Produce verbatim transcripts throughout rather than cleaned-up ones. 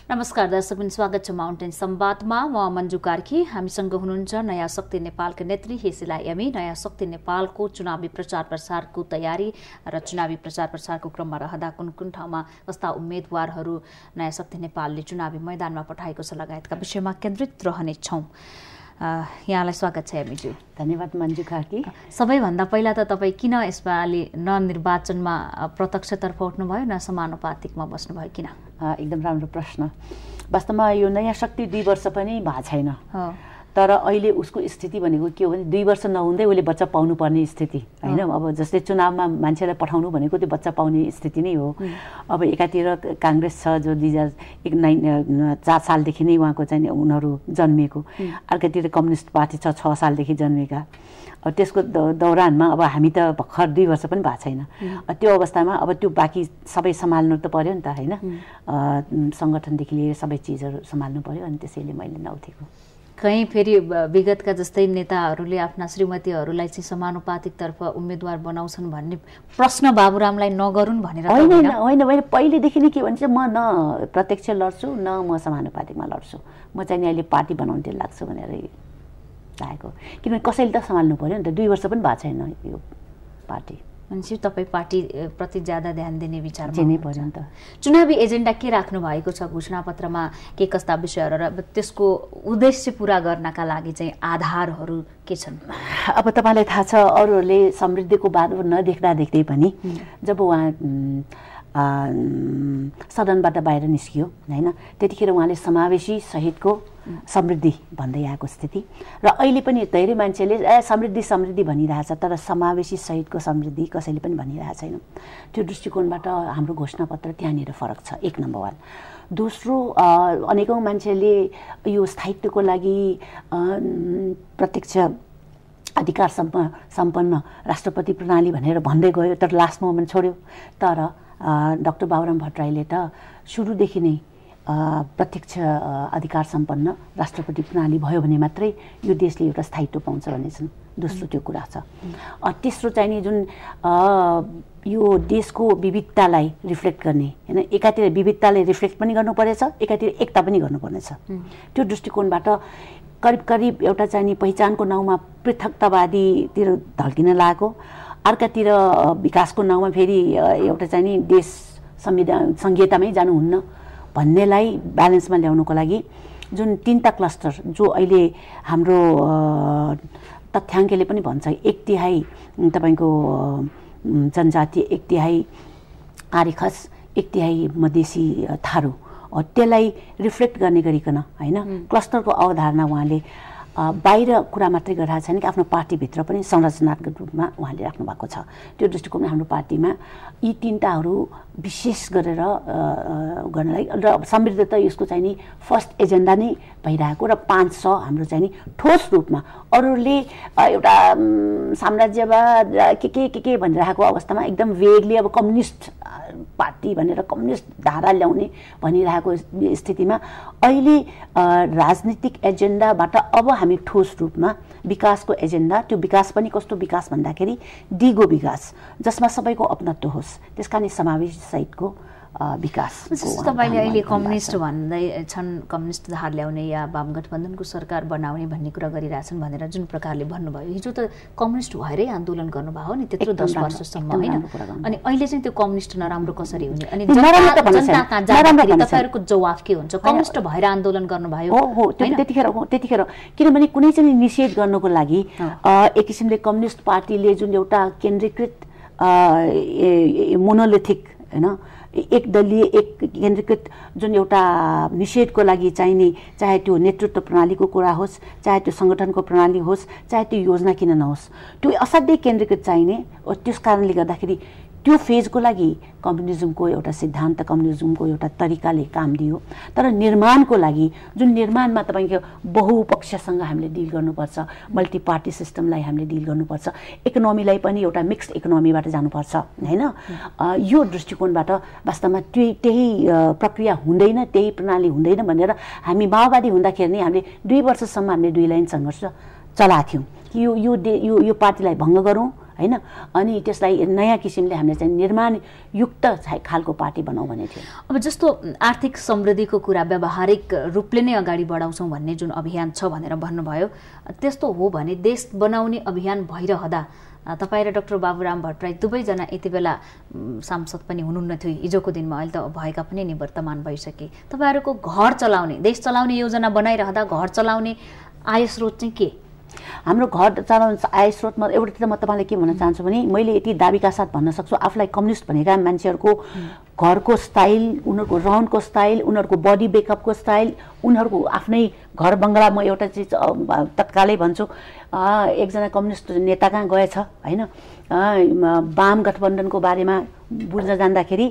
नमस्कार दर्शकबिन, स्वागत छ माउन्टेन संवादमा। म मन्जु कार्की। हामीसँग हुनुहुन्छ नयाँ शक्ति नेपालका नेत्री हेसिला एमी। नयाँ शक्ति नेपालको चुनावी प्रचार प्रसारको तयारी र चुनावी प्रचार प्रसारको क्रममा रहँदा कुन कुन ठाउँमा कस्ता उम्मेदवारहरू नयाँ शक्ति नेपालले चुनावी मैदानमा पठाएको छ लगायतका विषयमा केन्द्रित रहनेछौँ। यहाँलाई स्वागत छ एमीज्यू। धन्यवाद मन्जु कार्की। सबैभन्दा पहिला त तपाईँ किन यसपालि न निर्वाचनमा प्रत्यक्षतर्फ उठ्नुभयो न समानुपातिकमा बस्नुभयो, किन? एकदम राम्रो प्रश्न। वास्तवमा यो नयाँ शक्ति दुई वर्ष पनि भएको छैन, तर अहिले उसको स्थिति भनेको के हो भने दुई वर्ष नहुँदै उसले बच्चा पाउनु पर्ने स्थिति होइन। अब जस्तै चुनावमा मान्छेलाई पठाउनु भनेको त्यो बच्चा पाउने स्थिति नै हो। अब एकातिर काङ्ग्रेस छ जो दुई हजार एक नाइन चार सालदेखि नै उहाँको चाहिँ उनीहरू जन्मिएको, अर्कातिर कम्युनिस्ट पार्टी छ छ सालदेखि जन्मेका। अब त्यसको दौरानमा अब हामी त भर्खर दुई वर्ष पनि भएको छैन। त्यो अवस्थामा अब त्यो बाँकी सबै सम्हाल्नु त पर्यो नि त होइन। सङ्गठनदेखि लिएर सबै चिजहरू सम्हाल्नु पर्यो, अनि त्यसैले मैले नउठेको। कहीँ फेरि विगतका जस्तै नेताहरूले आफ्ना श्रीमतीहरूलाई चाहिँ समानुपातिकतर्फ उम्मेदवार बनाउँछन् भन्ने प्रश्न बाबुरामलाई नगरून् भनेर? होइन होइन, मैले पहिलेदेखि नै के भन्छ, म न प्रत्यक्ष लड्छु न म समानुपातिकमा लड्छु। म चाहिँ नि अहिले पार्टी बनाउनु लाग्छु भनेर लागेको, किनभने कसैले त सम्हाल्नु पर्यो नि त। दुई वर्ष पनि भएको छैन यो पार्टी। भनेपछि तपाईँ पार्टी प्रति ज्यादा ध्यान दिने विचार दिनै पर्यो नि त। चुनावी एजेन्डा के राख्नु भएको छ घोषणापत्रमा? के कस्ता विषयहरू र त्यसको उद्देश्य पुरा गर्नका लागि चाहिँ आधारहरू के छन्? अब तपाईँलाई थाहा छ, अरूहरूले समृद्धिको बाटो नदेख्दा देख्दै पनि जब उहाँ सदनबाट बाहिर निस्कियो होइन, त्यतिखेर उहाँले समावेशी सहितको समृद्धि भन्दै आएको स्थिति, र अहिले पनि धेरै मान्छेले ए समृद्धि समृद्धि भनिरहेछ, तर समावेशी सहितको समृद्धि कसैले पनि भनिरहेको छैन। त्यो दृष्टिकोणबाट हाम्रो घोषणापत्र त्यहाँनिर फरक छ, एक नम्बर वान। दोस्रो, अनेकौँ मान्छेले यो स्थायित्वको लागि प्रत्यक्ष अधिकार सम्प सम्पन्न राष्ट्रपति प्रणाली भनेर भन्दै गयो, तर लास्ट मोमेन्ट छोड्यो। तर डाक्टर बाबुराम भट्टराईले त सुरुदेखि नै प्रत्यक्ष अधिकार सम्पन्न राष्ट्रपति प्रणाली भयो भने मात्रै यो देशले एउटा स्थायित्व पाउँछ भनेछन्। दोस्रो त्यो कुरा छ। तेस्रो चाहिँ नि जुन यो देशको विविधतालाई रिफ्लेक्ट गर्ने होइन, एकातिर विविधतालाई रिफ्लेक्ट पनि गर्नुपर्नेछ, एकातिर एकता पनि गर्नुपर्नेछ। त्यो दृष्टिकोणबाट करिब करिब एउटा चाहिँ नि पहिचानको नाउँमा पृथकतावादीतिर ढल्किन लागेको, अर्कातिर विकासको नाउँमा फेरि एउटा चाहिँ नि देश संविधान संहितामै जानुहुन्न भन्नेलाई ब्यालेन्समा ल्याउनुको लागि जुन तिनवटा क्लस्टर जो अहिले हाम्रो तथ्याङ्कले पनि भन्छ, एक तिहाई तपाईँको जनजाति, एक तिहाई आर्यखस, एक तिहाई मधेसी थारू, त्यसलाई रिफ्लेक्ट गर्ने गरिकन होइन क्लस्टरको अवधारणा उहाँले बाहिर कुरा मात्रै गरिरहेको छैन कि आफ्नो पार्टीभित्र पनि संरचनात्मक रूपमा उहाँले राख्नु भएको छ। त्यो दृष्टिकोणमा हाम्रो पार्टीमा यी तिनवटाहरू विशेष गरेर गर्नलाई, र समृद्ध त यसको चाहिँ नि फर्स्ट एजेन्डा नै भइरहेको, र पाँच सौ हाम्रो चाहिँ नि ठोस रूपमा अरूले एउटा साम्राज्यवाद के के के के भनिरहेको अवस्थामा एकदम वेगली अब कम्युनिस्ट पार्टी भनेर कम्युनिस्ट धारा ल्याउने भनिरहेको स्थितिमा अहिले राजनीतिक एजेन्डाबाट अब हामी ठोस रूपमा विकासको एजेन्डा, त्यो विकास पनि कस्तो विकास भन्दाखेरि दिगो विकास जसमा सबैको अपनत्व होस्, त्यस कारण समावेशी सहितको विकास। तपाईँले अहिले कम्युनिस्ट भन्दै छन्, कम्युनिस्ट धार ल्याउने या वाम गठबन्धनको सरकार बनाउने भन्ने कुरा गरिरहेछन् भनेर जुन प्रकारले भन्नुभयो, हिजो त कम्युनिस्ट भएरै आन्दोलन गर्नुभयो नि त्यत्रो दस वर्षसम्म होइन, अनि अहिले चाहिँ त्यो कम्युनिस्ट नराम्रो कसरी हुने? अनि तपाईँहरूको जवाफ के हुन्छ? कम्युनिस्ट भएर आन्दोलन गर्नुभयो हो त्यतिखेर त्यतिखेर किनभने कुनै चाहिँ निषेध गर्नको लागि एक किसिमले कम्युनिस्ट पार्टीले जुन एउटा केन्द्रीकृत मोनोलिथिक होइन एक दलीय एक केन्द्रीकृत जुन एउटा निषेधको लागि चाहिने, चाहे त्यो नेतृत्व प्रणालीको कुरा होस्, चाहे त्यो सङ्गठनको प्रणाली होस्, चाहे त्यो योजना किन नहोस्, त्यो असाध्यै केन्द्रीकृत चाहिने। त्यस कारणले गर्दाखेरि त्यो फेजको लागि कम्युनिजमको एउटा सिद्धान्त, कम्युनिजमको एउटा तरिकाले काम दियो। तर निर्माणको लागि जुन निर्माणमा तपाईँको बहुपक्षसँग हामीले डिल गर्नुपर्छ, मल्टी पार्टी सिस्टमलाई हामीले डिल गर्नुपर्छ, इकोनोमीलाई पनि एउटा मिक्स्ड इकोनोमीबाट जानुपर्छ होइन, यो दृष्टिकोणबाट वास्तवमा त्यही त्यही प्रक्रिया हुँदैन, त्यही प्रणाली हुँदैन भनेर हामी माओवादी हुँदाखेरि नै हामीले दुई वर्षसम्म हामीले दुई लाइन सङ्घर्ष चलाएको थियौँ कि यो यो यो यो पार्टीलाई भङ्ग गरौँ होइन। अनि त्यसलाई नयाँ किसिमले हामीले चाहिँ निर्माणयुक्त खालको पार्टी बनाऊ भनेको थियो। अब जस्तो आर्थिक समृद्धिको कुरा व्यावहारिक रूपले नै अगाडि बढाउँछौँ भन्ने जुन अभियान छ भनेर भन्नुभयो, त्यस्तो हो भने देश बनाउने अभियान भइरहँदा तपाईँ र डाक्टर बाबुराम भट्टराई दुवैजना यति बेला सांसद पनि हुनुहुन्न थियो हिजोको दिनमा, अहिले त भएका पनि निवर्तमान भइसके। तपाईँहरूको घर चलाउने, देश चलाउने योजना बनाइरहँदा घर चलाउने आय स्रोत चाहिँ के? हाम्रो घर चलाउने आय स्रोतमा एउटा त म तपाईँलाई के भन्न चाहन्छु भने मैले यति दाबीका साथ भन्न सक्छु, आफूलाई कम्युनिस्ट भनेका मान्छेहरूको घरको स्टाइल, उनीहरूको रहनको स्टाइल, उनीहरूको बडी बेकअपको स्टाइल, उनीहरूको आफ्नै घर बङ्गला, म एउटा चिज तत्कालै भन्छु, एकजना कम्युनिस्ट नेता कहाँ गएछ होइन, वाम गठबन्धनको बारेमा बुझ्न जाँदाखेरि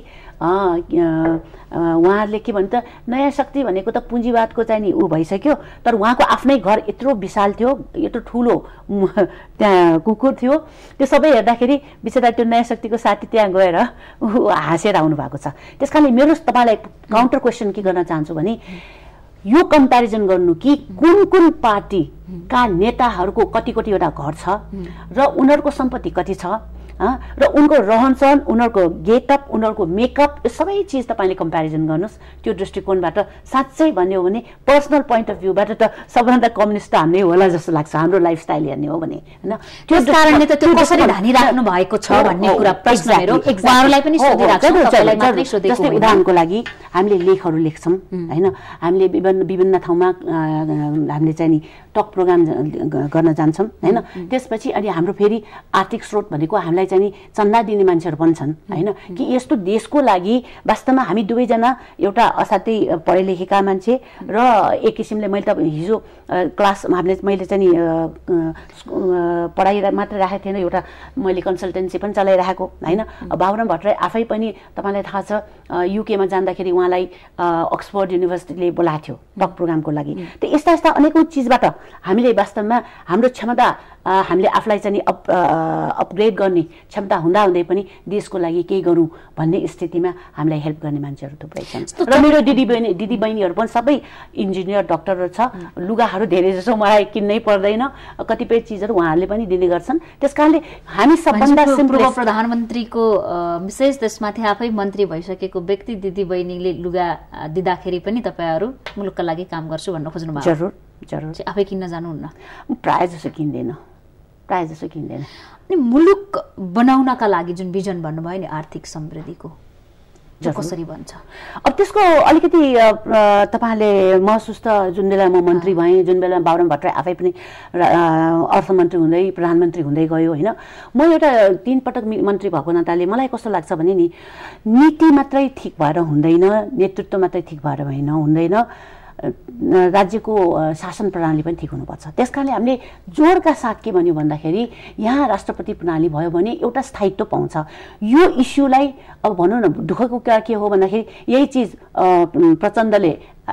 उहाँहरूले के भन्छ, नयाँ शक्ति भनेको त पुँजीवादको चाहिँ नि ऊ भइसक्यो, तर उहाँको आफ्नै घर यत्रो विशाल थियो, यत्रो ठुलो त्यहाँ कुकुर थियो, त्यो सबै हेर्दाखेरि बिचरा त्यो नयाँ शक्तिको साथी त्यहाँ गएर ऊ हाँसेर आउनु भएको छ। त्यस कारणले मेरो तपाईँलाई काउन्टर क्वेसन के गर्न चाहन्छु भने यो कम्पेरिजन गर्नु कि कुन कुन पार्टीका नेताहरूको कति कतिवटा घर छ र उनीहरूको सम्पत्ति कति छ र उनको रहनसहन, उनीहरूको गेटअप, उनीहरूको मेकअप, यो सबै चिज तपाईँले कम्पेरिजन गर्नुहोस्। त्यो दृष्टिकोणबाट साँच्चै भन्यो भने पर्सनल पोइन्ट अफ भ्यूबाट त सबभन्दा कम्युनिस्ट त हामी होला जस्तो लाग्छ, हाम्रो लाइफस्टाइल हेर्ने हो भने होइन। त्यो कारणले त त्यो कसरी धानिराख्नु भएको छ भन्ने कुरा प्रश्न मेरो उहाँहरूलाई पनि सोधिराख्छु, तपाईलाई मात्रै सोधेको होइन। जस्तै उदाहरणको लागि हामीले लेखहरू लेख्छौँ होइन, हामीले विभिन्न विभिन्न ठाउँमा हामीले चाहिँ नि टक प्रोग्राम गर्न जान्छौँ होइन। त्यसपछि अनि हाम्रो फेरि आर्थिक स्रोत भनेको हामीलाई चाहिँ नि चन्दा दिने मान्छेहरू पनि छन् होइन, कि यस्तो देशको लागि वास्तवमा हामी दुवैजना एउटा असाध्यै पढे लेखेका मान्छे र एक किसिमले मैले त हिजो क्लास हामीले मैले चाहिँ नि पढाइ मात्र राखेको थिएन, एउटा मैले कन्सल्टेन्सी पनि चलाइराखेको होइन। बाबुराम भट्टराई आफै पनि तपाईँलाई थाहा छ युकेमा जाँदाखेरि उहाँलाई अक्सफोर्ड युनिभर्सिटीले बोलाएको थियो टक प्रोग्रामको लागि। त यस्ता यस्ता अनेकौँ चिजबाट हामीले वास्तवमा हाम्रो क्षमता हामीले आफूलाई चाहिँ अप अपग्रेड गर्ने क्षमता हुँदाहुँदै पनि देशको लागि केही गरौँ भन्ने स्थितिमा हामीलाई हेल्प गर्ने मान्छेहरू थुप्रै छन्। र मेरो दिदी बहिनी दिदी बहिनीहरू पनि सबै इन्जिनियर डक्टरहरू छ, लुगाहरू धेरै जसो मलाई किन्नै पर्दैन, कतिपय चिजहरू उहाँहरूले पनि दिने गर्छन्। त्यस कारणले हामी सबभन्दा पूर्व प्रधानमन्त्रीको विशेष त्यसमाथि आफै मन्त्री भइसकेको व्यक्ति दिदी बहिनीले लुगा दिँदाखेरि पनि तपाईँहरू मुलुकका लागि काम गर्छु भन्न खोज्नु भएको? जरुर जरुर। आफै किन्न जानुहुन्न? प्रायः जसो किन्दैन, प्रायः जसो किन्दैन। अनि मुलुक बनाउनका लागि जुन भिजन भन्नुभयो नि आर्थिक समृद्धिको, कसरी भन्छ? अब त्यसको अलिकति तपाईँले महसुस त जुन बेला म मन्त्री भएँ, जुन बेला बाबुराम भट्टराई आफै पनि अर्थमन्त्री हुँदै प्रधानमन्त्री हुँदै गयो होइन, म एउटा तीन पटक मन्त्री भएको नाताले मलाई कस्तो लाग्छ भने नि नीति मात्रै ठिक भएर हुँदैन, नेतृत्व मात्रै ठिक भएर होइन हुँदैन, राज्यको शासन प्रणाली पनि ठिक हुनुपर्छ। त्यस कारणले हामीले जोडका साथ के भन्यो भन्दाखेरि यहाँ राष्ट्रपति प्रणाली भयो भने एउटा स्थायित्व पाउँछ। यो इस्युलाई अब भनौँ न दुःखको कुरा के हो भन्दाखेरि यही चिज प्रचण्डले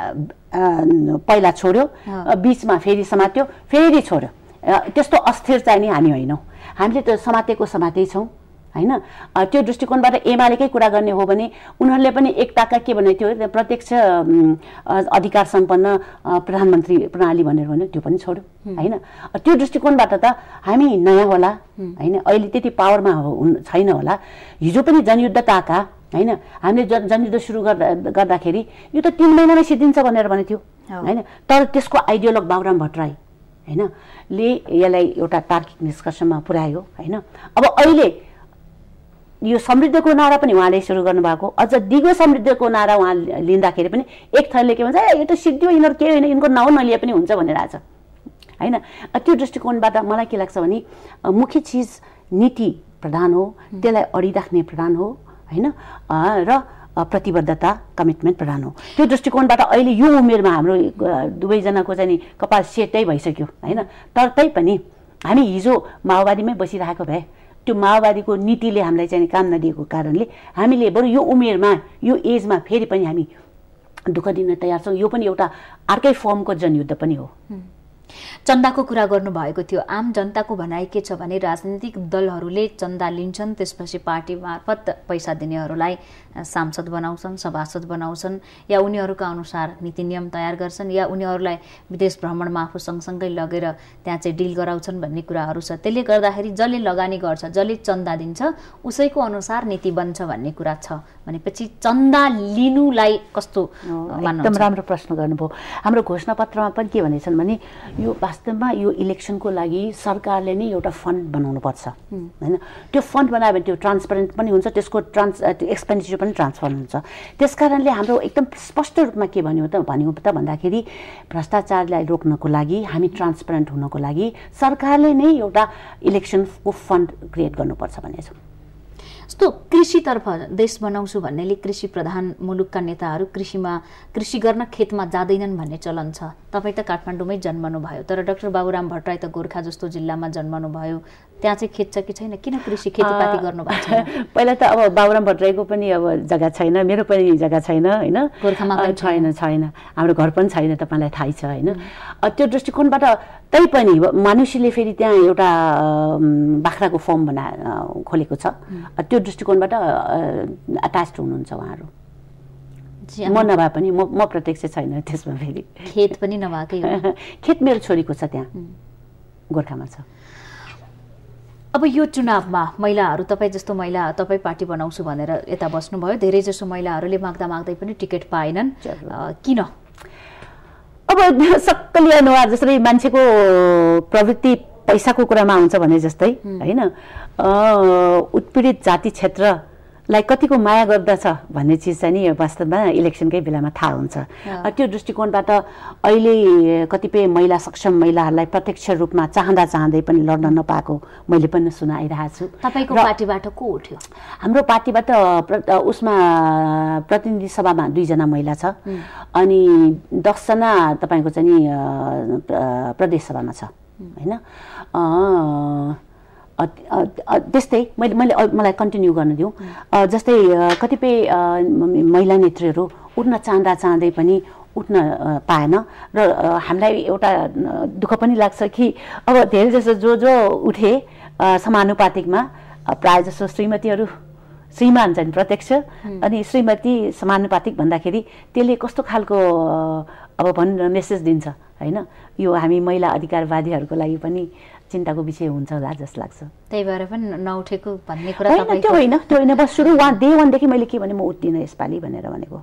पहिला छोड्यो, बिचमा फेरि समात्यो, फेरि छोड्यो, त्यस्तो अस्थिर चाहिँ नि हामी होइनौँ, हामीले त समातेको समातेकै छौँ होइन। त्यो दृष्टिकोणबाट एमालेकै कुरा गर्ने हो भने उनीहरूले पनि एकताका के भनेको थियो, प्रत्यक्ष अधिकार सम्पन्न प्रधानमन्त्री प्रणाली भनेर भन्यो, त्यो पनि छोड्यो होइन। त्यो दृष्टिकोणबाट त हामी नयाँ होला होइन, अहिले त्यति पावरमा छैन होला। हिजो पनि जनयुद्ध ताका होइन, हामीले जन जनयुद्ध सुरु गर्दा गर्दाखेरि यो त तिन महिनामै सिद्धिन्छ भनेर भनेको थियो होइन, तर त्यसको आइडियोलग बाबुराम भट्टराई होइन ले यसलाई एउटा तार्किक निष्कर्षमा पुर्यायो होइन। अब अहिले यो समृद्धिको नारा पनि उहाँले सुरु गर्नुभएको, अझ दिगो समृद्धिको नारा उहाँ लिँदाखेरि पनि एक थरले के भन्छ, यो त सिद्धियो, यिनीहरू के होइन, यिनको नाउँ नलिए पनि हुन्छ भनेर आज होइन। त्यो दृष्टिकोणबाट मलाई के लाग्छ भने मुख्य चिज नीति प्रधान हो, त्यसलाई अडिराख्ने प्रधान हो होइन, र प्रतिबद्धता कमिटमेन्ट प्रधान हो। त्यो दृष्टिकोणबाट अहिले यो उमेरमा हाम्रो दुवैजनाको चाहिँ नि कपाल सेटै भइसक्यो होइन, तर तैपनि हामी हिजो माओवादीमै बसिरहेको भए त्यो माओवादीको नीतिले हामीलाई चाहिँ काम नदिएको कारणले हामीले बरु यो उमेरमा यो एजमा फेरि पनि हामी दुःख दिन तयार छौँ। यो पनि एउटा अर्कै फर्मको जनयुद्ध पनि हो। चन्दाको कुरा गर्नुभएको थियो, आम जनताको भनाइ के छ भने राजनीतिक दलहरूले चन्दा लिन्छन्, त्यसपछि पार्टी मार्फत पैसा दिनेहरूलाई सांसद बनाउँछन्, सभासद बनाउँछन्, या उनीहरूका अनुसार नीति नियम तयार गर्छन्, या उनीहरूलाई विदेश भ्रमणमा आफू सँगसँगै लगेर त्यहाँ चाहिँ डिल गराउँछन् भन्ने कुराहरू छ। त्यसले गर्दाखेरि जसले लगानी गर्छ, जसले चन्दा दिन्छ, उसैको अनुसार नीति बन्छ भन्ने कुरा छ। भनेपछि चन्दा लिनुलाई कस्तो मान्नुहुन्छ? एकदम राम्रो प्रश्न गर्नुभयो। हाम्रो घोषणापत्रमा पनि के भनेछन् भने यो वास्तवमा यो इलेक्सनको लागि सरकारले नै एउटा फन्ड बनाउनुपर्छ, होइन? त्यो फन्ड बनायो भने त्यो ट्रान्सपरेन्ट पनि हुन्छ, त्यसको ट्रान्स एक्सपेन्डिचर पनि ट्रान्सफर हुन्छ। त्यस कारणले हाम्रो एकदम स्पष्ट रूपमा के भन्यो त भन्यो त भन्दाखेरि भ्रष्टाचारलाई रोक्नको लागि, हामी ट्रान्सपरेन्ट हुनको लागि सरकारले नै एउटा इलेक्सनको फन्ड क्रिएट गर्नुपर्छ भनेछ। जस्तो कृषितर्फ देश बनाउँछु भन्नेले कृषि प्रधान मुलुकका नेताहरू कृषिमा कृषि गर्न खेतमा जाँदैनन् भन्ने चलन छ। तपाईँ त काठमाडौँमै जन्मनु भयो, तर डाक्टर बाबुराम भट्टराई त गोर्खा जस्तो जिल्लामा जन्मनु भयो, त्यहाँ चाहिँ खेत छ कि छैन? किन कृषि खेतीपाती गर्नु भएको छैन? पहिला त अब बाबुराम भट्टराईको पनि अब जग्गा छैन, मेरो पनि जग्गा छैन, होइन? गोर्खामा छैन छैन हाम्रो घर पनि छैन, तपाईँलाई थाहै छ, होइन? त्यो दृष्टिकोणबाट तैपनि मानुषीले फेरि त्यहाँ एउटा बाख्राको फर्म बना खोलेको छ। त्यो दृष्टिकोणबाट अट्याच्ड हुनुहुन्छ उहाँहरू। म नभए पनि म म प्रत्यक्ष छैन त्यसमा, फेरि खेत पनि नभएकै हो। खेत मेरो छोरीको छ, त्यहाँ गोर्खामा छ। अब यो चुनावमा महिलाहरू, तपाईँ जस्तो महिला, तपाईँ पार्टी बनाउँछु भनेर यता बस्नुभयो, धेरै जसो महिलाहरूले माग्दा माग्दै पनि टिकट पाएनन्, किन? अब सक्कली अनुहार जसरी मान्छेको प्रवृत्ति पैसाको कुरामा आउँछ भने जस्तै, होइन? उत्पीडित जाति क्षेत्रलाई कतिको माया गर्दछ भन्ने चिज चाहिँ नि वास्तवमा इलेक्सनकै बेलामा थाहा हुन्छ। त्यो दृष्टिकोणबाट अहिले कतिपय महिला, सक्षम महिलाहरूलाई प्रत्यक्ष रूपमा चाहँदा चाहँदै पनि लड्न नपाएको मैले पनि सुनाइरहेको छु। तपाईँको पार्टीबाट को उठ्यो? हाम्रो पार्टीबाट उसमा प्रतिनिधि सभामा दुईजना महिला छ, अनि दसजना तपाईँको चाहिँ नि प्रदेश सभामा छ, होइन? त्यस्तै मैले मैले मलाई कन्टिन्यू गर्न दिउँ। जस्तै कतिपय महिला नेत्रीहरू उठ्न चाहँदा चाहँदै पनि उठ्न पाएन, र हामीलाई एउटा दुःख पनि लाग्छ कि अब धेरै जसो जो जो उठे समानुपातिकमा, प्रायः जसो श्रीमतीहरू, श्रीमान चाहिँ प्रत्यक्ष, अनि श्रीमती समानुपातिक भन्दाखेरि त्यसले कस्तो खालको अब भन्न मेसेज दिन्छ, होइन? यो हामी महिला अधिकारवादीहरूको लागि पनि चिन्ताको विषय हुन्छ होला जस्तो लाग्छ। त्यही भएर पनि नउठेको भन्ने कुरा होइन, त्यो होइन, त्यो होइन। बस सुरु उहाँ डे वानदेखि मैले के भने म उठ्दिनँ यसपालि भनेर भनेको।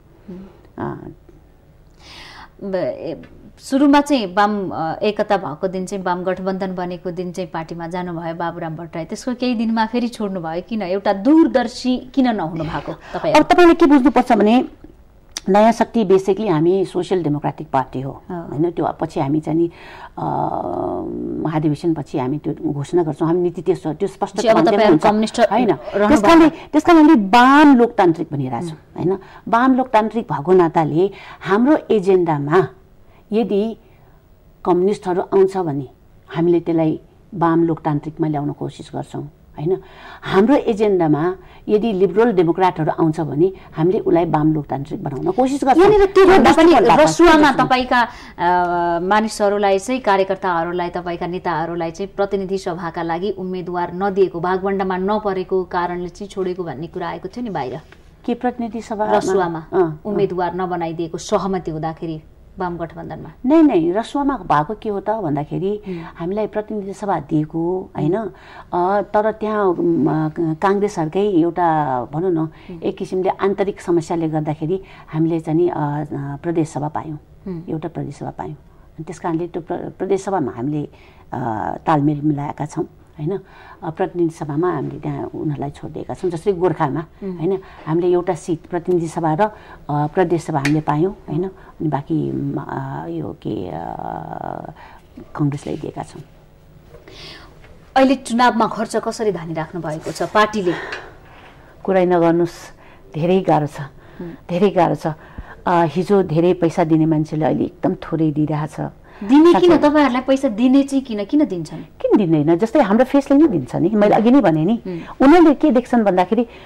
सुरुमा चाहिँ वाम एकता भएको दिन चाहिँ वाम गठबन्धन बनेको दिन चाहिँ पार्टीमा जानुभयो बाबुराम भट्टराई, त्यसको केही दिनमा फेरि छोड्नुभयो, किन? एउटा दूरदर्शी किन नहुनु भएको तपाईँ? अब तपाईँले के बुझ्नुपर्छ भने नयाँ शक्ति बेसिकली हामी सोसियल डेमोक्रेटिक पार्टी हो, होइन? त्यो पछि हामी चाहिँ नि महाधिवेशन पछि हामी त्यो घोषणा गर्छौँ, हामी नीति त्यो त्यो स्पष्ट होइन। त्यस कारणले त्यस कारणले वाम लोकतान्त्रिक भनिरहेको छौँ, होइन? वाम लोकतान्त्रिक भएको नाताले हाम्रो एजेन्डामा यदि कम्युनिस्टहरू आउँछ भने हामीले त्यसलाई वाम लोकतान्त्रिकमा ल्याउन कोसिस गर्छौँ, होइन? हाम्रो एजेन्डामा यदि लिबरल डेमोक्रेटहरू आउँछ भने हामीले उसलाई वाम लोकतान्त्रिक बनाउन कोसिस गर्छौँ। रसुवामा तपाईँका मानिसहरूलाई चाहिँ, कार्यकर्ताहरूलाई, तपाईँका नेताहरूलाई चाहिँ प्रतिनिधि सभाका लागि उम्मेदवार नदिएको, भागवण्डामा नपरेको कारणले चाहिँ छोडेको भन्ने कुरा आएको थियो नि बाहिर। के प्रतिनिधि सभा रसुवामा उम्मेदवार नबनाइदिएको सहमति हुँदाखेरि वाम गठबन्धनमा? नै नै रसुवामा भएको के हो त भन्दाखेरि हामीलाई प्रतिनिधि सभा दिएको, होइन? तर त्यहाँ काङ्ग्रेसहरूकै एउटा भनौँ न एक किसिमले आन्तरिक समस्याले गर्दाखेरि हामीले चाहिँ प्रदेश सभा पायौँ, एउटा प्रदेश सभा पायौँ। त्यस कारणले त्यो प्रदेश सभामा हामीले तालमेल मिलाएका छौँ, होइन? प्रतिनिधि सभामा हामीले त्यहाँ उनीहरूलाई छोडिदिएका छौँ। जस्तै गोर्खामा, होइन? हामीले एउटा सिट प्रतिनिधि सभा र प्रदेश सभा हामीले पायौँ, होइन? अनि बाँकी यो के कङ्ग्रेसलाई दिएका छौँ। अहिले चुनावमा खर्च कसरी धानिराख्नु भएको छ पार्टीले? कुरै नगर्नुहोस्, धेरै गाह्रो छ, धेरै गाह्रो छ। हिजो धेरै पैसा दिने मान्छेले अहिले एकदम थोरै दिइरहेछ। दिने किन? तपाईँहरूलाई पैसा दिने चाहिँ किन किन दिन्छन्? किन दिँदैन? जस्तै हाम्रो फेसले नै दिन्छ नि, मैले अघि नै भने नि। उनीहरूले के देख्छन् भन्दाखेरि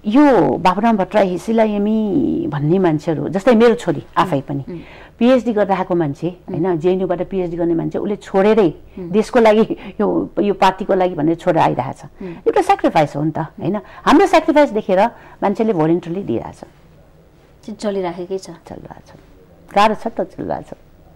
यो बाबुराम भट्टराई हिसिलायमी भन्ने मान्छेहरू जस्तै मेरो छोरी आफै पनि पिएचडी गरिरहेको मान्छे होइन, जेएनयूबाट पिएचडी गर्ने मान्छे, उसले छोडेरै देशको लागि यो यो पार्टीको लागि भनेर छोडेर आइरहेछ। एउटा सेक्रिफाइस हो नि त होइन। हाम्रो सेक्रिफाइस देखेर मान्छेले भोलिन्टरली दिइरहेछ। चलिराखेकै छ, चलिरहेछ, गाह्रो छ त, चलिरहेछ।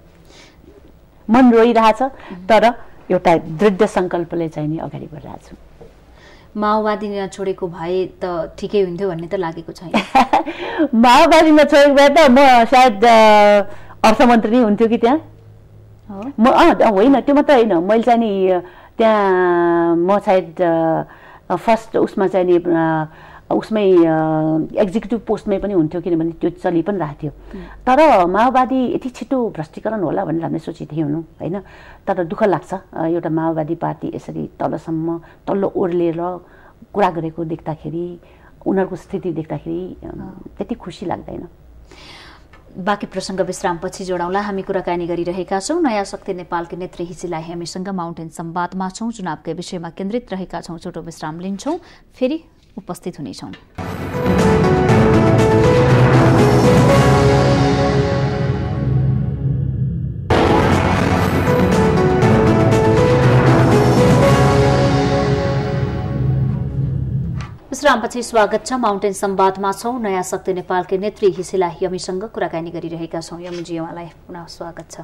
मन रोइरहेछ तर एउटा दृढ सङ्कल्पले चाहिँ नि अगाडि बढिरहेछ। माओवादी नछोडेको भए त ठिकै हुन्थ्यो भन्ने त लागेको छैन। माओवादी नछोडेको भए त म सायद अर्थमन्त्री नै हुन्थ्यो कि त्यहाँ। म होइन त्यो मात्रै होइन, मैले चाहिँ नि त्यहाँ म सायद फर्स्ट उसमा चाहिँ नि उसमै एक्जिक्युटिभ पोस्टमै पनि हुन्थ्यो, किनभने त्यो चलि पनि रहेको थियो। तर माओवादी यति छिटो भ्रष्टीकरण होला भनेर हामीले सोचेको थियौँ होइन। तर दुःख लाग्छ एउटा माओवादी पार्टी यसरी तलसम्म तल्लो ओर्लेर कुरा गरेको देख्दाखेरि, उनीहरूको स्थिति देख्दाखेरि त्यति खुसी लाग्दैन। बाँकी प्रसङ्ग विश्रामपछि जोडाउँला। हामी कुराकानी गरिरहेका छौँ नयाँ शक्ति नेपालकी नेत्री हिसिला हामीसँग माउन्टेन संवादमा छौँ। चुनावकै विषयमा केन्द्रित रहेका छौँ। छोटो विश्राम लिन्छौँ, फेरि उपस्थित हुनेछौँ। विश्रामपछि स्वागत छ। माउन्टेन संवादमा छौँ। नयाँ शक्ति नेपालकी नेत्री हिसिला यमीसँग कुराकानी गरिरहेका छौँ। यमीजी उहाँलाई पुनः स्वागत छ।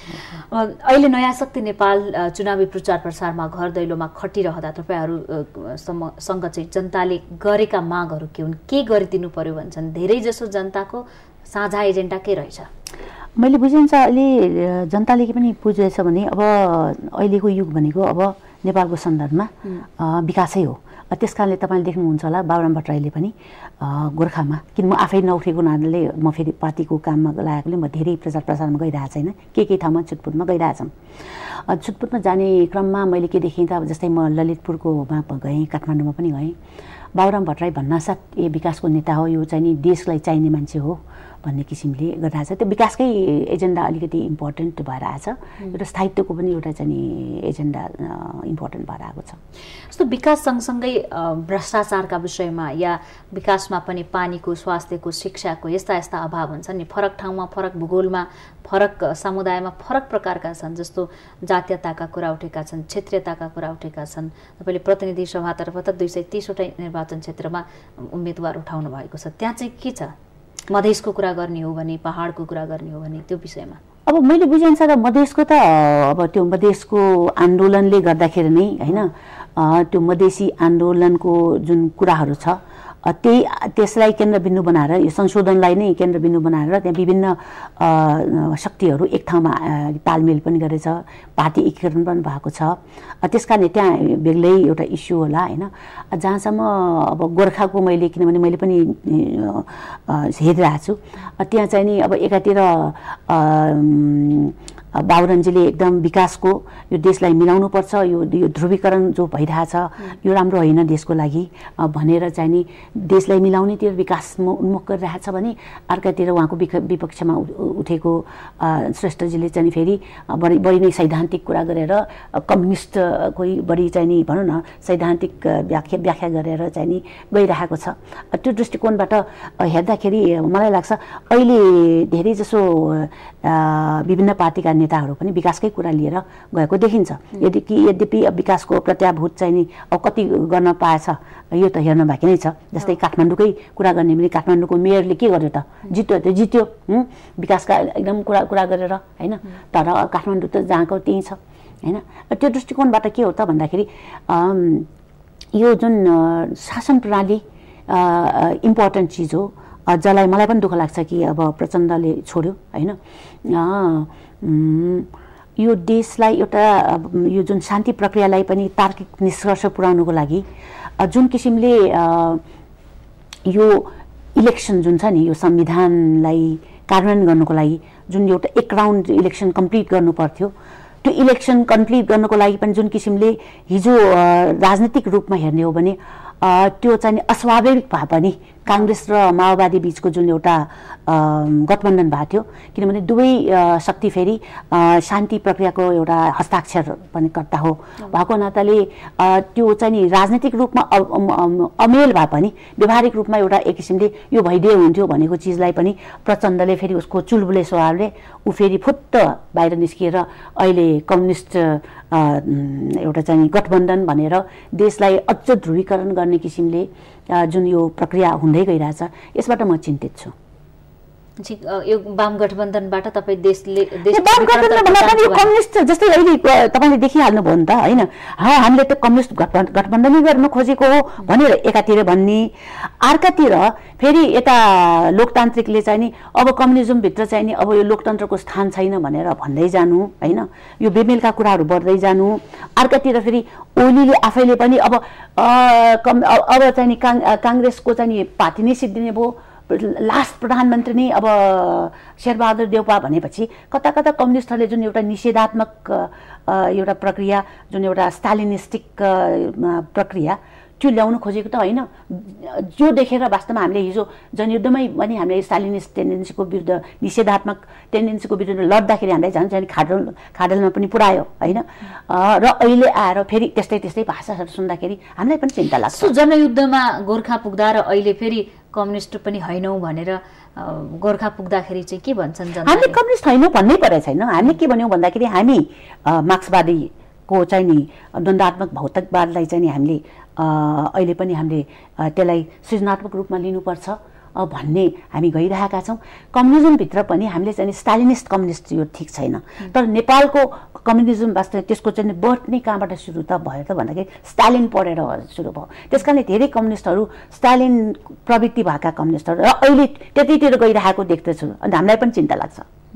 अहिले नयाँ शक्ति नेपाल चुनावी प्रचार प्रसारमा घर दैलोमा खटिरहँदा तपाईँहरूसँग चाहिँ जनताले गरेका मागहरू के हुन्, के गरिदिनु पर्यो भन्छन्? धेरै जसो जनताको साझा एजेन्डा के रहेछ? मैले बुझिन्छ अहिले जनताले के पनि बुझेछ भने अब अहिलेको युग भनेको अब नेपालको सन्दर्भमा विकासै हो। त्यस कारणले तपाईँले देख्नुहुन्छ होला बाबुराम भट्टराईले पनि गोर्खामा, किन म आफै नउठेको हुनाले म फेरि पार्टीको काममा लागेकोले म धेरै प्रचार प्रसारमा गइरहेको छैन, के के ठाउँमा छुटपुटमा गइरहेछौँ। छुटपुटमा जाने क्रममा मैले के देखेँ त, अब जस्तै म ललितपुरकोमा गएँ, काठमाडौँमा पनि गएँ। बाबुराम भट्टराई भन्नासाथ ए विकासको नेता हो, यो चाहिँ नि देशलाई चाहिने मान्छे हो भन्ने किसिमले गरिरहेछ। त्यो विकासकै एजेन्डा अलिकति इम्पोर्टेन्ट भएर आएछ। एउटा स्थायित्वको पनि एउटा चाहिँ नि एजेन्डा इम्पोर्टेन्ट भएर आएको छ। जस्तो विकास सँगसँगै भ्रष्टाचारका विषयमा या विकासमा पनि पानीको, स्वास्थ्यको, शिक्षाको यस्ता यस्ता अभाव हुन्छन् नि। फरक ठाउँमा, फरक भूगोलमा, फरक समुदायमा फरक प्रकारका छन्। जस्तो जातीयताका कुरा उठेका छन्, क्षेत्रीयताका कुरा उठेका छन्। तपाईँले प्रतिनिधि सभातर्फ त दुई सय तिसवटै निर्वाचन क्षेत्रमा उम्मेदवार उठाउनु भएको छ। त्यहाँ चाहिँ के छ? मधेसको कुरा गर्ने हो भने, पहाडको कुरा गर्ने हो भने त्यो विषयमा अब मैले बुझेअनुसार मधेसको त अब त्यो मधेसको आन्दोलनले गर्दाखेरि नै होइन, त्यो मधेसी आन्दोलनको जुन कुराहरू छ त्यही त्यसलाई केन्द्रबिन्दु बनाएर, यो संशोधनलाई नै केन्द्रबिन्दु बनाएर त्यहाँ विभिन्न शक्तिहरू एक ठाउँमा तालमेल पनि गरेछ, पार्टी एकीकरण पनि भएको छ। त्यस कारण त्यहाँ बेग्लै एउटा इस्यु होला होइन। जहाँसम्म अब गोर्खाको मैले, किनभने मैले पनि हेरिरहेको छु, त्यहाँ चाहिँ नि अब एकातिर बाबुरामजीले एकदम विकासको यो देशलाई मिलाउनुपर्छ, यो यो ध्रुवीकरण जो भइरहेछ यो राम्रो होइन देशको लागि भनेर चाहिँ नि देशलाई मिलाउनेतिर विकास उन्मुख गरिरहेछ भने अर्कातिर उहाँको विपक्षमा उठेको श्रेष्ठजीले चाहिँ फेरि बढी बढी नै सैद्धान्तिक कुरा गरेर कम्युनिस्ट कोही बढी चाहिँ नि भनौँ न सैद्धान्तिक व्याख्या व्याख्या गरेर चाहिँ नि गइरहेको छ। त्यो दृष्टिकोणबाट हेर्दाखेरि मलाई लाग्छ अहिले धेरै जसो विभिन्न पार्टीका नेताहरू पनि विकासकै कुरा लिएर गएको देखिन्छ। यदि कि यद्यपि विकासको प्रत्याभूत चाहिँ नि अब कति गर्न पाएछ यो त हेर्न बाँकी नै छ। जस्तै काठमाडौँकै कुरा गर्ने भने काठमाडौँको मेयरले के गर्यो त, जित्यो त जित्यो विकासका एकदम कुरा कुरा गरेर होइन। तर काठमाडौँ त जहाँको त्यहीँ छ होइन। त्यो दृष्टिकोणबाट के हो त भन्दाखेरि यो जुन शासन प्रणाली इम्पोर्टेन्ट चिज हो, जसलाई मलाई पनि दुःख लाग्छ कि अब प्रचण्डले छोड्यो होइन। यो देशलाई एउटा यो जुन शान्ति प्रक्रियालाई पनि तार्किक निष्कर्ष पुर्याउनुको लागि जुन किसिमले यो इलेक्सन जुन छ नि, यो संविधानलाई कार्यान्वयन गर्नुको लागि जुन एउटा एक राउन्ड इलेक्सन कम्प्लिट गर्नु पर्थ्यो, त्यो इलेक्सन कम्प्लिट गर्नुको लागि पनि जुन किसिमले हिजो राजनीतिक रूपमा हेर्ने हो भने त्यो चाहिँ अस्वाभाविक भए पनि काङ्ग्रेस र माओवादी बिचको जुन एउटा गठबन्धन भएको थियो, किनभने दुवै शक्ति फेरि शान्ति प्रक्रियाको एउटा हस्ताक्षर पनि कर्ता हो भएको नाताले त्यो चाहिँ नि राजनीतिक रूपमा अमेल भए पनि व्यवहारिक रूपमा एउटा एक किसिमले यो भइदिए हुन्थ्यो भनेको चिजलाई पनि प्रचण्डले फेरि उसको चुलबुले स्वभावले ऊ फेरि फुत्त बाहिर निस्किएर अहिले कम्युनिस्ट एउटा चाहिँ गठबन्धन भनेर देशलाई अझ ध्रुवीकरण गर्ने किसिमले जुन यो प्रक्रिया हुँदै गइरहेछ, यसबाट म चिन्तित छु। यो वाम गठबन्धनबाट तपाईँ देशले कम्युनिस्ट जस्तै अहिले तपाईँले देखिहाल्नुभयो नि त होइन, हामीले त कम्युनिस्ट गठबन्धनै गर्न खोजेको हो भनेर एकातिर भन्ने, अर्कातिर फेरि यता लोकतान्त्रिकले चाहिँ नि अब कम्युनिजमभित्र चाहिँ नि अब यो लोकतन्त्रको स्थान छैन भनेर भन्दै जानु होइन, यो बेमेलका कुराहरू बढ्दै जानु। अर्कातिर फेरि ओलीले आफैले पनि अब अब चाहिँ नि काङ्ग्रेसको चाहिँ नि पार्टी नै सिद्धिने भयो, लास्ट प्रधानमन्त्री नै अब शेरबहादुर देउपा भनेपछि कता कता कम्युनिस्टहरूले जुन एउटा निषेधात्मक एउटा प्रक्रिया, जुन एउटा स्टालिनिस्टिक प्रक्रिया त्यो ल्याउनु खोजेको त होइन, जो देखेर वास्तवमा हामीले हिजो जनयुद्धमै पनि हामीले स्टालिनिस्ट टेन्डेन्सीको विरुद्ध निषेधात्मक टेन्डेन्सीको विरुद्ध लड्दाखेरि हामीलाई झन् झन् खाडल खाडलमा पनि पुऱ्यायो होइन, र अहिले आएर फेरि त्यस्तै त्यस्तै भाषाहरू सुन्दाखेरि हामीलाई पनि चिन्ता लाग्छ। जनयुद्धमा गोर्खा पुग्दा र अहिले फेरि कम्युनिस्ट पनि होइनौँ भनेर गोर्खा पुग्दाखेरि चाहिँ के भन्छन् जनताले? हामी कम्युनिस्ट होइनौँ भन्नै परेको छैन, हामीले के भन्यौँ भन्दाखेरि हामी मार्क्सवादीको चाहिँ नि द्वन्द्वात्मक भौतिकवादलाई चाहिँ नि हामीले अहिले पनि हामीले त्यसलाई सृजनात्मक रूपमा लिनुपर्छ भन्ने हामी गइरहेका छौँ। कम्युनिजमभित्र पनि हामीले चाहिँ स्टालिनिस्ट कम्युनिस्ट यो ठिक छैन, तर नेपालको कम्युनिजम वास्तव त्यसको चाहिँ बर्थ नै कहाँबाट सुरु त भयो त भन्दाखेरि स्टालिन पढेर सुरु भयो। त्यस कारणले धेरै कम्युनिस्टहरू स्टालिन प्रवृत्ति भएका कम्युनिस्टहरू र अहिले त्यतैतिर गइरहेको देख्दछु, अनि हामीलाई पनि चिन्ता लाग्छ।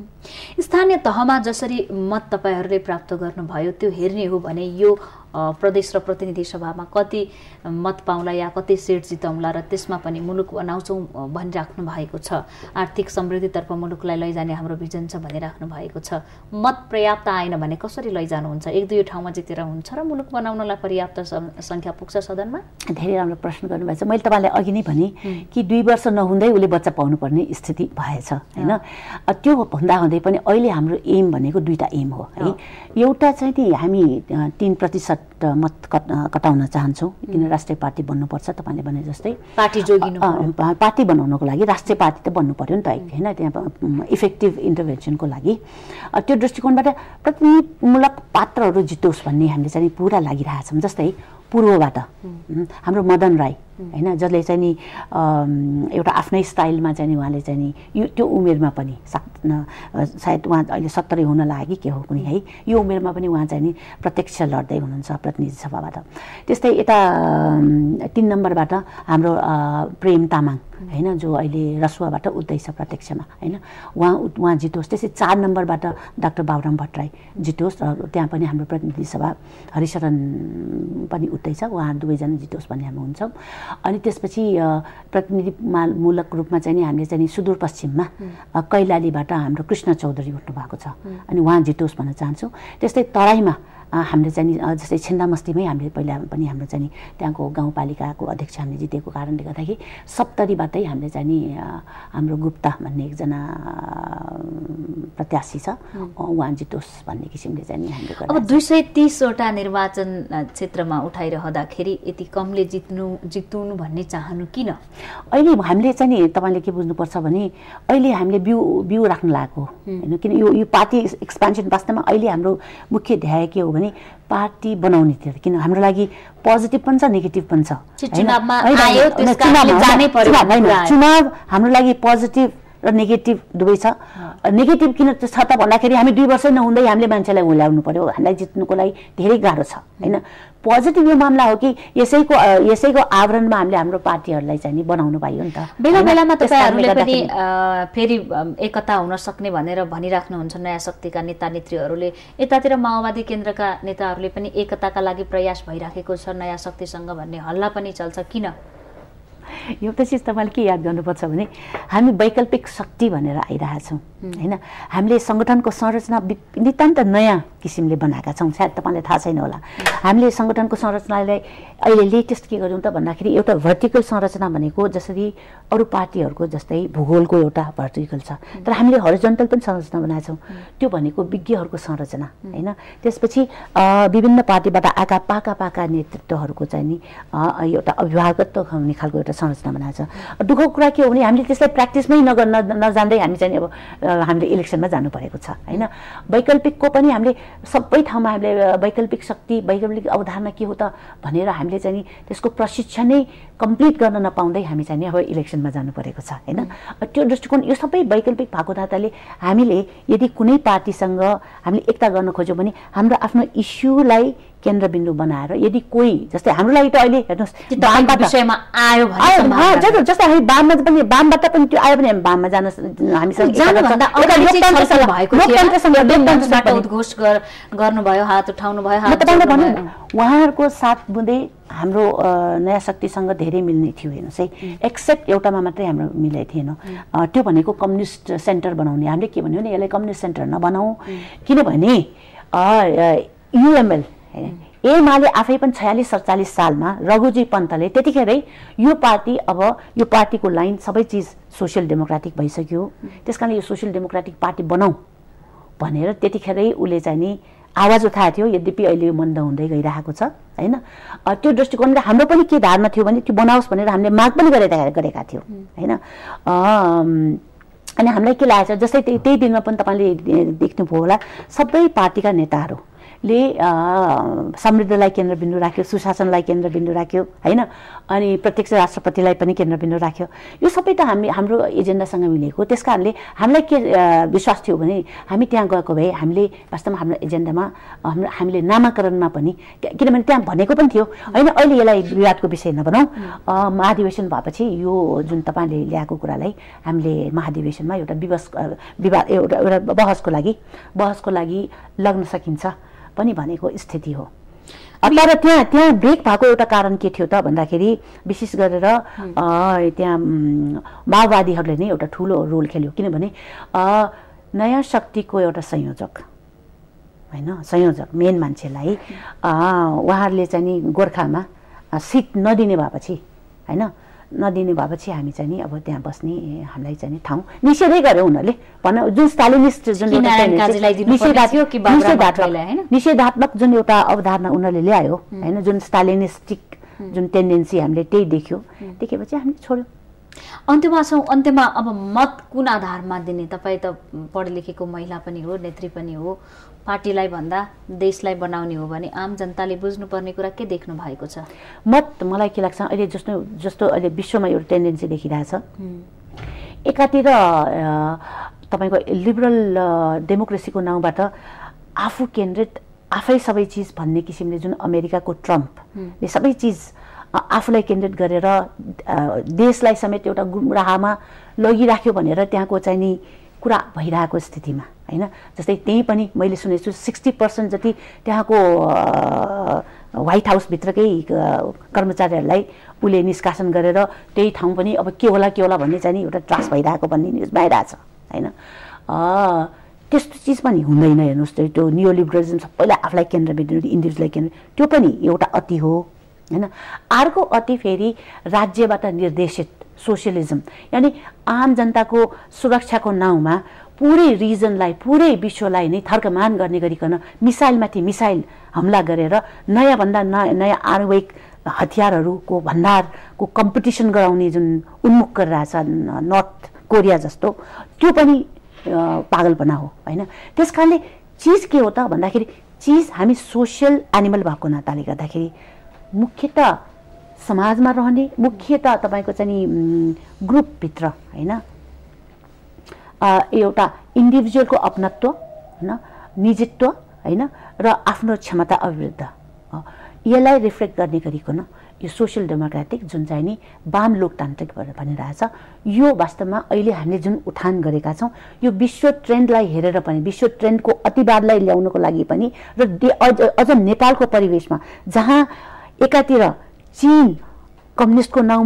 स्थानीय तहमा जसरी मत तपाईँहरूले प्राप्त गर्नुभयो त्यो हेर्ने हो भने यो प्रदेश र प्रतिनिधि सभामा कति मत पाउला या कति सिट जिताउँला र त्यसमा पनि मुलुक बनाउँछौँ भनिराख्नु भएको छ, आर्थिक समृद्धितर्फ मुलुकलाई लैजाने हाम्रो भिजन छ भनिराख्नु भएको छ। मत पर्याप्त आएन भने कसरी लैजानुहुन्छ? एक दुई ठाउँमा जितेर हुन्छ र मुलुक बनाउनलाई पर्याप्त सङ्ख्या पुग्छ सदनमा? धेरै राम्रो प्रश्न गर्नुभएको छ। मैले तपाईँलाई अघि नै भने कि दुई वर्ष नहुँदै उसले बच्चा पाउनुपर्ने स्थिति भएछ होइन, त्यो भन्दा हुँदै पनि अहिले हाम्रो एम भनेको दुईवटा एम हो है। एउटा चाहिँ नि हामी तीन प्रतिशत मत कटाउन चाहन्छौँ, किन राष्ट्रिय पार्टी बन्नुपर्छ तपाईँले भने जस्तै, पार्टी जोगिनु पार्टी बनाउनको लागि राष्ट्रिय पार्टी त बन्नु पर्यो नि त होइन, त्यहाँ इफेक्टिभ इन्टरभेन्सनको लागि। त्यो दृष्टिकोणबाट प्रतिनिधिमूलक पात्रहरू जितोस् भन्ने हामीले चाहिँ पुरा लागिरहेछौँ। जस्तै पूर्वबाट हाम्रो मदन राई होइन, जसले चाहिँ नि एउटा आफ्नै स्टाइलमा चाहिँ नि उहाँले चाहिँ नि यो त्यो उमेरमा पनि सायद उहाँ अहिले सत्तरी हुन लाग्यो के हो कुनै है, यो उमेरमा पनि उहाँ चाहिँ नि प्रत्यक्ष लड्दै हुनुहुन्छ प्रतिनिधि सभाबाट। त्यस्तै यता तिन नम्बरबाट हाम्रो प्रेम तामाङ होइन, जो अहिले रसुवाबाट उठ्दैछ प्रत्यक्षमा होइन, उहाँ उहाँ जितोस्। त्यसै चार नम्बरबाट डाक्टर बाबुराम भट्टराई जितोस् र त्यहाँ पनि हाम्रो प्रतिनिधि सभा हरिशरण पनि उठ्दैछ, उहाँ दुवैजना जितोस् भन्ने हामी हुन्छौँ। अनि त्यसपछि प्रतिनिधिमूलक रूपमा चाहिँ नि हामीले चाहिँ सुदूरपश्चिममा कैलालीबाट हाम्रो कृष्ण चौधरी उठ्नु भएको छ, अनि उहाँ जितोस् भन्न चाहन्छौँ। त्यस्तै तराईमा हामीले चाहिँ जस्तै छिन्दामस्तीमै हामीले पहिला पनि हाम्रो चाहिँ त्यहाँको गाउँपालिकाको अध्यक्ष हामीले जितेको कारणले गर्दाखेरि सप्तरीबाटै हामीले चाहिँ नि हाम्रो गुप्ता भन्ने एकजना प्रत्याशी छ, उहाँ जितोस् भन्ने किसिमले चाहिँ नि हामीले। अब दुई सय तिसवटा निर्वाचन क्षेत्रमा उठाइरहँदाखेरि यति कमले जित्नु जित्नु भन्ने चाहनु किन? अहिले हामीले चाहिँ नि तपाईँले के बुझ्नुपर्छ भने अहिले हामीले बिउ बिउ राख्न लागेको होइन, किन यो यो पार्टी एक्सपेन्सन वास्तवमा अहिले हाम्रो मुख्य ध्येय के हो भने पार्टी बनाउनेतिर, किन हाम्रो लागि पोजिटिभ पनि छ नेगेटिभ पनि छ। चुनाव हाम्रो लागि पोजिटिभ र नेगेटिभ दुवै छ। नेगेटिभ किन छ त भन्दाखेरि हामी दुई वर्ष नहुँदै हामीले मान्छेलाई हुल्याउनु पर्यो, हामीलाई जित्नुको लागि धेरै गाह्रो छ होइन। पोजिटिभ यो मामला हो कि यसैको यसैको आवरणमा हामीले हाम्रो पार्टीहरूलाई चाहिँ नि बनाउनु पाइयो नि त। बेला बेलामा तपाईँहरूले पनि फेरि एकता हुन सक्ने भनेर भनिराख्नुहुन्छ नयाँ शक्तिका नेता नेत्रीहरूले, यतातिर माओवादी केन्द्रका नेताहरूले पनि एकताका लागि प्रयास भइराखेको छ नयाँ शक्तिसँग भन्ने हल्ला पनि चल्छ, किन? एउटा चिज तपाईँले के याद गर्नुपर्छ भने हामी वैकल्पिक शक्ति भनेर आइरहेछौँ हैन। हामीले संगठनको संरचना नितान्त नयाँ किसिमले बनाएका छौँ, सायद तपाईँलाई थाहा छैन होला। हामीले संगठनको संरचनालाई अहिले लेटेस्ट के गर्यौँ त भन्दाखेरि एउटा भर्टिकल संरचना भनेको जसरी अरू पार्टीहरूको जस्तै भूगोलको एउटा भर्टिकल छ, तर हामीले हरिजन्टल पनि संरचना बनाएका छौँ। त्यो भनेको विज्ञहरूको संरचना हैन। त्यसपछि विभिन्न पार्टीबाट आएका पाका पाका नेतृत्वहरूको चाहिँ नि एउटा अभिभावकत्व हुने खालको एउटा संरचना बनाएको छ। दुःखको कुरा के हो भने हामीले त्यसलाई प्र्याक्टिसमै नगर्न नजान्दै हामी चाहिँ अब हामीले इलेक्सनमा जानु परेको छ हैन। वैकल्पिकको पनि हामीले सबै ठाउँमा हामीले वैकल्पिक शक्ति वैकल्पिक अवधारणा के हो त भनेर हामीले चाहिँ त्यसको प्रशिक्षणै कम्प्लिट गर्न नपाउँदै हामी चाहिँ अब इलेक्सनमा जानु परेको छ हैन। त्यो दृष्टिकोण यो सबै वैकल्पिक भएको नाताले हामीले यदि कुनै पार्टीसँग हामीले एकता गर्न खोज्यौँ भने हाम्रो आफ्नो इस्युलाई केन्द्रबिन्दु बनाएर यदि कोही जस्तै हाम्रो लागि त अहिले हेर्नुहोस् वामबाट विषयमा आयो भने जस्तै हामी वाममा पनि वामबाट पनि त्यो आयो भने हामी वाममा जान हामीसँग उद्घोष गर्नुभयो, हात उठाउनु भयो, तपाईँले भन्नु उहाँहरूको साथ बुँदै हाम्रो नयाँ शक्तिसँग धेरै मिल्ने थियो हेर्नुहोस् है। एक्सेप्ट एउटामा मात्रै हाम्रो मिलेको थिएन, त्यो भनेको कम्युनिस्ट सेन्टर बनाउने। हामीले के भन्यो भने यसलाई कम्युनिस्ट सेन्टर नबनाऊ, किनभने युएमएल एमाले आफै पनि छयालिस सडचालिस सालमा रघुजी पन्तले त्यतिखेरै यो पार्टी अब यो पार्टीको लाइन सबै चिज सोसियल डेमोक्रेटिक भइसक्यो, त्यस कारणले यो सोसियल डेमोक्रेटिक पार्टी बनाऊ भनेर त्यतिखेरै उसले चाहिँ नि आवाज उठाएको थियो। यद्यपि अहिले यो मन्द हुँदै गइरहेको छ हैन। त्यो दृष्टिकोणले हाम्रो पनि के धारणा थियो भने त्यो बनाओस् भनेर हामीले माग पनि गरेका गरेका थियौँ हैन। अनि हामीलाई के लागेको छ जस्तै त्यही दिनमा पनि तपाईँले देख्नुभयो होला सबै पार्टीका नेताहरू ले समृद्धलाई केन्द्रबिन्दु राख्यो, सुशासनलाई केन्द्रबिन्दु राख्यो हैन। अनि प्रत्यक्ष राष्ट्रपतिलाई पनि केन्द्रबिन्दु राख्यो। यो सबै त हामी हाम्रो एजेन्डासँग मिलेको। त्यस कारणले हामीलाई के विश्वास थियो भने हामी त्यहाँ गएको भए हामीले वास्तवमा हाम्रो एजेन्डामा हाम्रो हामीले नामाकरणमा पनि किनभने त्यहाँ भनेको पनि थियो हैन अहिले यसलाई विवादको विषय नबनाऊ, महाधिवेशन भएपछि यो जुन तपाईँले ल्याएको कुरालाई हामीले महाधिवेशनमा एउटा विवश विवाद एउटा एउटा बहसको लागि बहसको लागि लग्न सकिन्छ पनि भनेको स्थिति हो। तर त्यहाँ त्यहाँ ब्रेक भएको एउटा कारण के थियो त भन्दाखेरि विशेष गरेर त्यहाँ माओवादीहरूले नै एउटा ठुलो रोल खेल्यो। किनभने नयाँ शक्तिको एउटा संयोजक हैन, संयोजक मेन मान्छेलाई उहाँहरूले चाहिँ नि गोर्खामा सिट नदिने भएपछि हैन नदिने भएपछि हामी चाहिँ नि अब त्यहाँ बस्ने हामीलाई चाहिँ नि ठाउँ निषेधै गर्यो उनीहरूले भन जुन स्टालिनिस्ट जुन निषेधात्मक जुन एउटा अवधारणा उनीहरूले ल्यायो हैन, जुन स्टालिनिस्टिक जुन टेन्डेन्सी हामीले त्यही देख्यो, देखेपछि हामीले छोड्यौँ। अन्त्यमा छौँ। अन्त्यमा अब मत कुन आधारमा दिने? तपाईँ त पढे लेखेको महिला पनि हो, नेत्री पनि हो, पार्टीलाई भन्दा देशलाई बनाउने हो भने आम जनताले बुझ्नुपर्ने कुरा के देख्नु भएको छ? मत मलाई के लाग्छ अहिले जस्तो जस्तो अहिले विश्वमा एउटा टेन्डेन्सी देखिरहेछ, एकातिर तपाईँको लिबरल डेमोक्रेसीको नाउँबाट आफू केन्द्रित आफै सबै चिज भन्ने किसिमले जुन अमेरिकाको ट्रम्पले सबै चिज आफूलाई केन्द्रित गरेर देशलाई समेत एउटा गुमराहमा लगिराख्यो भनेर त्यहाँको चाहिँ नि कुरा भइरहेको स्थितिमा हैन। जस्तै त्यही पनि मैले सुनेको छु सिक्सटी पर्सेन्ट जति त्यहाँको व्हाइट हाउसभित्रकै कर्मचारीहरूलाई उसले निष्कासन गरेर त्यही ठाउँ पनि अब के होला के होला भन्ने चाहिँ नि एउटा त्रास भइरहेको भन्ने न्युजमा आइरहेछ हैन। त्यस्तो चिज पनि हुँदैन हेर्नुहोस्, त्यो नियो लिबरलिजम सबैलाई आफूलाई केन्द्रबिन्दु इन्डिभिजुअल केन्द्र त्यो पनि एउटा अति हो हैन। अर्को अति फेरि राज्यबाट निर्देशित सोसियलिजम यानि आम जनताको सुरक्षाको नाउँमा पुरै रिजनलाई पुरै विश्वलाई नै थर्कमान गर्ने गरिकन मिसाइलमाथि मिसाइल हमला गरेर नयाँ भन्दा नयाँ आणविक हतियारहरूको भण्डारको कम्पिटिसन गराउने जुन उन्मुख गरिरहेछ नर्थ कोरिया जस्तो, त्यो पनि पागलपना हो हैन। त्यस कारणले चिज के हो त भन्दाखेरि चिज हामी सोसियल एनिमल भएको नाताले गर्दाखेरि मुख्यतः समाजमा रहने मुख्यतः तपाईँको चाहिँ नि ग्रुपभित्र हैन एउटा इन्डिभिजुअलको अपनत्व हैन, निजित्व हैन र आफ्नो क्षमता अभिवृद्ध यसलाई रिफ्लेक्ट गर्ने गरिकन यो सोसियल डेमोक्रेटिक जुन चाहिँ नि वाम लोकतान्त्रिक भनिरहेछ यो वास्तवमा अहिले हामीले जुन उठान गरेका छौँ यो विश्व ट्रेन्डलाई हेरेर पनि विश्व ट्रेन्डको अतिवादलाई ल्याउनको लागि पनि र अझ नेपालको परिवेशमा जहाँ एकातिर चीन कम्युनिस्टको नाउँमा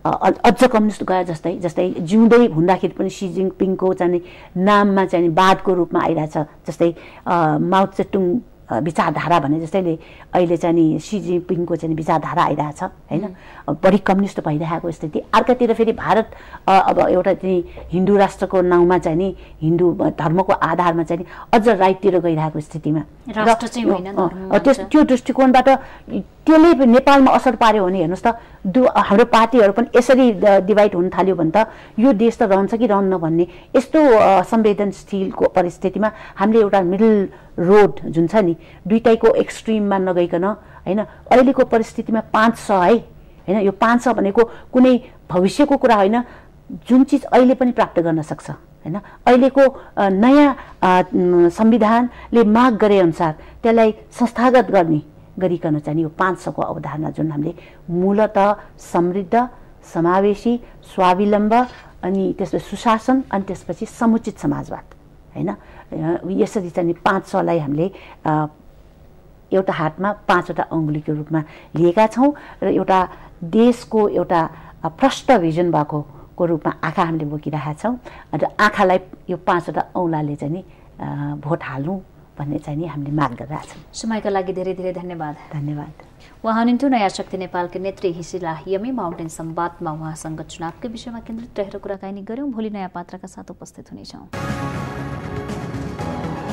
अझ कम्युनिस्ट गए जस्तै जस्तै जिउँदै हुँदाखेरि पनि सी जिनपिङको चाहिँ नाममा चाहिँ वादको रूपमा आइरहेछ। जस्तै माओ त्से-तुङ विचारधारा भने जस्तैले अहिले चाहिँ नि सी जिनपिङको चाहिँ विचारधारा आइरहेछ होइन, बढी कम्युनिस्ट भइरहेको स्थिति। अर्कातिर फेरि भारत अब एउटा चाहिँ हिन्दू राष्ट्रको नाउँमा चाहिँ नि हिन्दू धर्मको आधारमा चाहिँ नि अझ राइटतिर गइरहेको स्थितिमा त्यस त्यो दृष्टिकोणबाट त्यसले नेपालमा असर पार्यो भने हेर्नुहोस् त, दु हाम्रो पार्टीहरू पनि यसरी डिभाइड हुन थाल्यो भने त यो देश त रहन्छ कि रहन्न भन्ने यस्तो संवेदनशीलको परिस्थितिमा हामीले एउटा मिडल रोड जुन छ नि दुईटैको एक्सट्रिममा नगइकन होइन, अहिलेको परिस्थितिमा पाँच सौ है होइन, यो पाँच सौ भनेको कुनै भविष्यको कुरा होइन, जुन चिज अहिले पनि प्राप्त गर्न सक्छ होइन। अहिलेको नयाँ संविधानले माग गरे अनुसार त्यसलाई संस्थागत गर्ने गरिकन चाहिँ यो पाँच सौको अवधारणा जुन हामीले मूलतः समृद्ध समावेशी स्वावलम्ब अनि त्यसपछि सुशासन अनि त्यसपछि समुचित समाजवाद होइन, यसरी चाहिँ पाँच सौलाई हामीले एउटा हातमा पाँचवटा अङ्गुलीको रूपमा लिएका छौँ र एउटा देशको एउटा प्रष्ट भिजन भएको को रूपमा आँखा हामीले बोकिरहेका छौँ र आँखालाई यो पाँचवटा औँलाले चाहिँ नि भोट हाल्नु भन्ने चाहिँ नि हामीले माग गरिरहेका छौँ। समयका लागि धेरै धेरै धन्यवाद। धन्यवाद। उहाँ हुनुहुन्थ्यो नयाँ शक्ति नेपालका नेत्री हिसिला यमी। माउन्टेन संवादमा उहाँसँग चुनावकै विषयमा केन्द्रित रहेर कुराकानी गऱ्यौँ। भोलि नयाँ पात्रका साथ उपस्थित हुनेछौँ।